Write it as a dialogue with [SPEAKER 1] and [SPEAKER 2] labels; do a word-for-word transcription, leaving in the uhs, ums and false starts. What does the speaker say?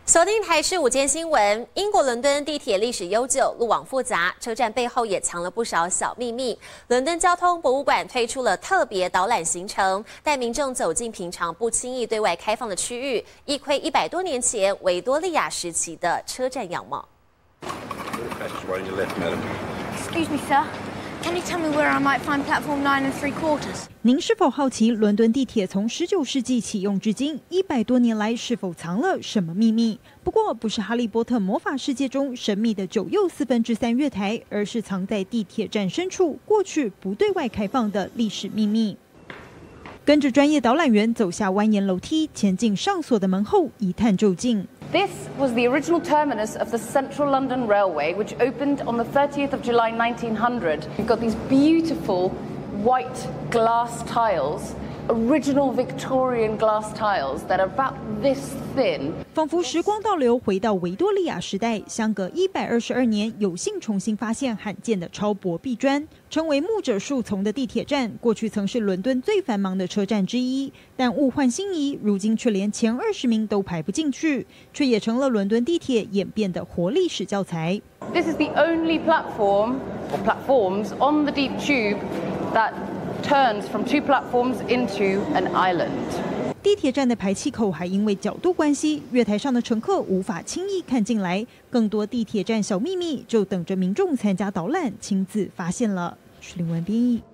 [SPEAKER 1] 锁定台视午间新闻，英国伦敦地铁历史悠久，路网复杂，车站背后也藏了不少小秘密。伦敦交通博物馆推出了特别导览行程，带民众走进平常不轻易对外开放的区域，一窥一百多年前维多利亚时期的车站样貌。
[SPEAKER 2] Excuse me, sir. Can you tell me where I might find platform nine and three quarters?
[SPEAKER 3] 您是否好奇伦敦地铁从十九世纪启用至今一百多年来是否藏了什么秘密？不过不是哈利波特魔法世界中神秘的九又四分之三月台，而是藏在地铁站深处过去不对外开放的历史秘密。跟着专业导览员走下蜿蜒楼梯，前进上锁的门后，一探究竟。
[SPEAKER 4] This was the original terminus of the Central London Railway, which opened on the thirtieth of July nineteen hundred. You've got these beautiful white glass tiles, original Victorian glass tiles that are about this thin.
[SPEAKER 3] 仿佛时光倒流，回到维多利亚时代，相隔一百二十二年，有幸重新发现罕见的超薄壁砖，成为牧者树丛的地铁站，过去曾是伦敦最繁忙的车站之一。但物换星移，如今却连前二十名都排不进去，却也成了伦敦地铁演变的活历史教材。
[SPEAKER 4] This is the only platform or platforms on the deep tube that turns from two platforms into an island.
[SPEAKER 3] 地铁站的排气口还因为角度关系，月台上的乘客无法轻易看进来。更多地铁站小秘密就等着民众参加导览亲自发现了。徐凌文编译。